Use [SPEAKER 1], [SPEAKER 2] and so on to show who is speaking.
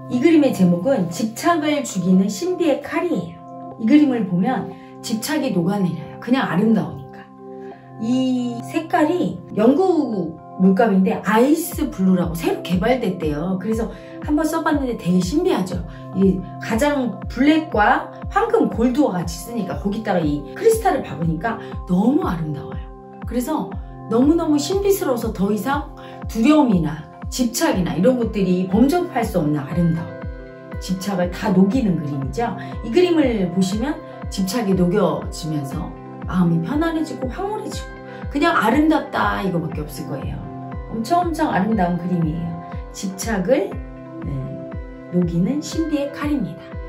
[SPEAKER 1] 이 그림의 제목은 집착을 죽이는 신비의 칼이에요. 이 그림을 보면 집착이 녹아내려요. 그냥 아름다우니까. 이 색깔이 영국 물감인데 아이스 블루라고 새로 개발됐대요. 그래서 한번 써봤는데 되게 신비하죠. 이 가장 블랙과 황금 골드와 같이 쓰니까 거기다가 이 크리스탈을 박으니까 너무 아름다워요. 그래서 너무너무 신비스러워서 더 이상 두려움이나 집착이나 이런 것들이 범접할 수 없는 아름다움. 집착을 다 녹이는 그림이죠. 이 그림을 보시면 집착이 녹여지면서 마음이 편안해지고 황홀해지고 그냥 아름답다 이거밖에 없을 거예요. 엄청 아름다운 그림이에요. 집착을 녹이는 신비의 칼입니다.